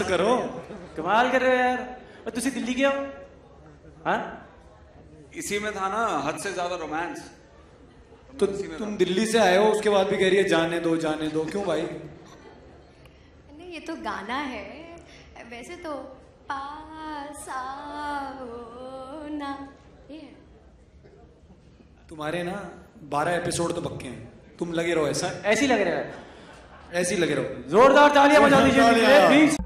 करो। कमाल कर रहे हो यार। और तुसी दिल्ली गए हो? हाँ? इसी में था ना हद से ज्यादा रोमांस। तो तुम दिल्ली से आए हो, उसके बाद भी कह रही है जाने दो जाने दो, क्यों भाई? नहीं, ये तो गाना है, वैसे तो पास आओ ना, ये है। तुम्हारे ना 12 एपिसोड तो पक्के हैं, तुम लगे रहो ऐसा। ऐसे ही लग रहा है, ऐसे ही लगे रहो। जोरदार तालियां बजा दीजिए प्लीज।